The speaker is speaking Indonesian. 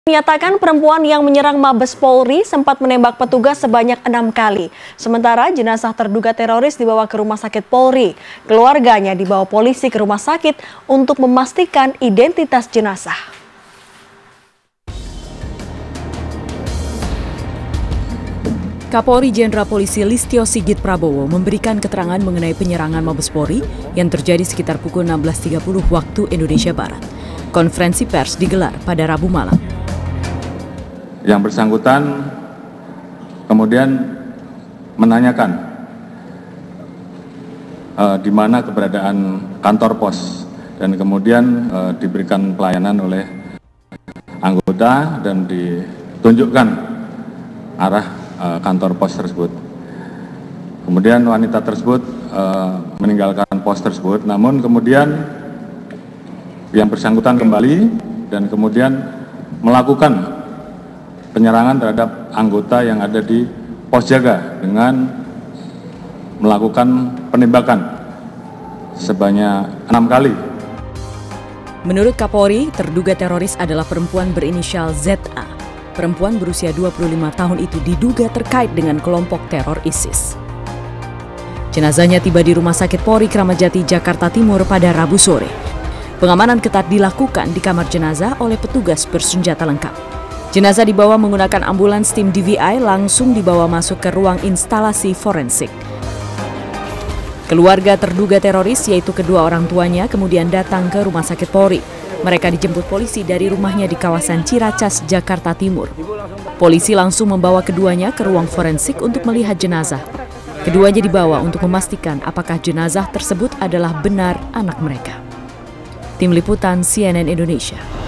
Menyatakan perempuan yang menyerang Mabes Polri sempat menembak petugas sebanyak 6 kali. Sementara jenazah terduga teroris dibawa ke rumah sakit Polri. Keluarganya dibawa polisi ke rumah sakit untuk memastikan identitas jenazah. Kapolri Jenderal Polisi Listio Sigit Prabowo memberikan keterangan mengenai penyerangan Mabes Polri yang terjadi sekitar pukul 16.30 waktu Indonesia Barat. Konferensi pers digelar pada Rabu malam. Yang bersangkutan kemudian menanyakan di mana keberadaan kantor pos dan kemudian diberikan pelayanan oleh anggota dan ditunjukkan arah kantor pos tersebut. Kemudian wanita tersebut meninggalkan pos tersebut, namun kemudian yang bersangkutan kembali dan kemudian melakukan penyerangan terhadap anggota yang ada di pos jaga dengan melakukan penembakan sebanyak 6 kali. Menurut Kapolri, terduga teroris adalah perempuan berinisial ZA. Perempuan berusia 25 tahun itu diduga terkait dengan kelompok teror ISIS. Jenazahnya tiba di Rumah Sakit Polri Kramat Jati, Jakarta Timur pada Rabu sore. Pengamanan ketat dilakukan di kamar jenazah oleh petugas bersenjata lengkap. Jenazah dibawa menggunakan ambulans tim DVI langsung dibawa masuk ke ruang instalasi forensik. Keluarga terduga teroris yaitu kedua orang tuanya kemudian datang ke Rumah Sakit Polri. Mereka dijemput polisi dari rumahnya di kawasan Ciracas, Jakarta Timur. Polisi langsung membawa keduanya ke ruang forensik untuk melihat jenazah. Keduanya dibawa untuk memastikan apakah jenazah tersebut adalah benar anak mereka. Tim Liputan CNN Indonesia.